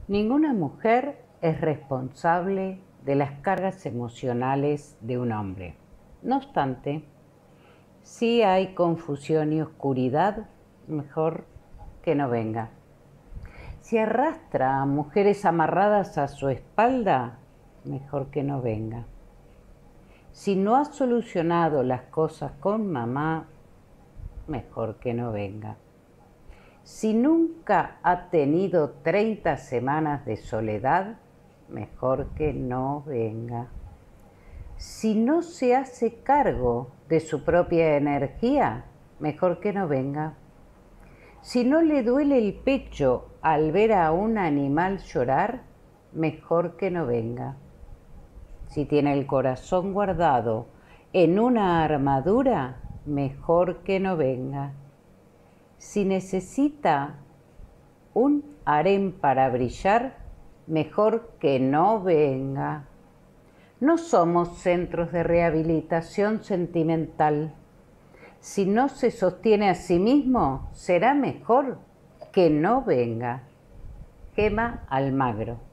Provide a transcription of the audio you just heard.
Ninguna mujer es responsable de las cargas emocionales de un hombre. No obstante, si hay confusión y oscuridad, mejor que no venga. Si arrastra a mujeres amarradas a su espalda, mejor que no venga. Si no ha solucionado las cosas con mamá, mejor que no venga. Si nunca ha tenido 30 semanas de soledad, mejor que no venga. Si no se hace cargo de su propia energía, mejor que no venga. Si no le duele el pecho al ver a un animal llorar, mejor que no venga. Si tiene el corazón guardado en una armadura, mejor que no venga. Si necesita un harén para brillar, mejor que no venga. No somos centros de rehabilitación sentimental. Si no se sostiene a sí mismo, será mejor que no venga. Gema Almagro.